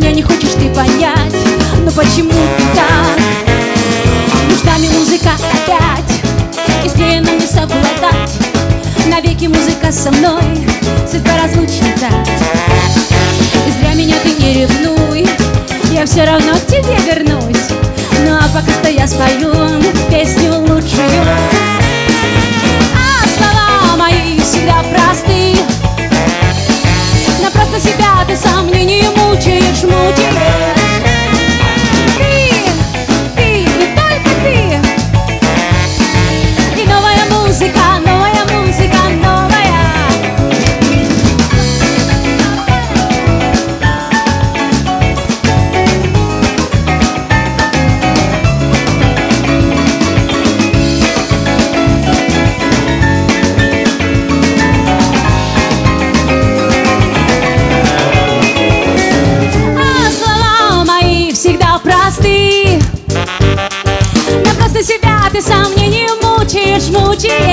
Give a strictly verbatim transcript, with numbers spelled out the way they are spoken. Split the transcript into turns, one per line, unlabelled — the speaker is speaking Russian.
меня не хочешь ты понять, но почему ты так? Нужна мне музыка опять, и с ней нам не совладать. Навеки музыка со мной, судьба разлучница. И зря меня ты не ревнуй, я все равно к тебе вернусь. Ну а пока что я спою песню лучшую. А слова мои всегда просты, но просто себя ты сам мне не мучаешь, мучаешь. Ты, ты, и только ты. И новая музыка, новая музыка, новая. Себя ты сам мне не мучаешь, мучаешь.